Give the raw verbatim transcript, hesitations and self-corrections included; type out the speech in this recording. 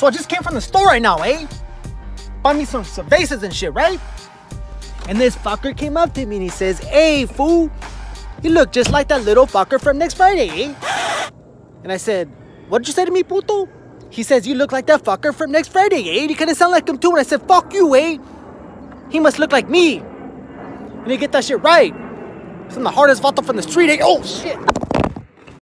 So I just came from the store right now, eh? Bought me some cervezas and shit, right? And this fucker came up to me and he says, "Hey, fool, you look just like that little fucker from next Friday, eh?" And I said, "What did you say to me, puto?" He says, "You look like that fucker from next Friday, eh? You kind of sound like him too." And I said, "Fuck you, eh? He must look like me." You need to get that shit right. I'm the hardest vato from the street, eh? Oh, shit.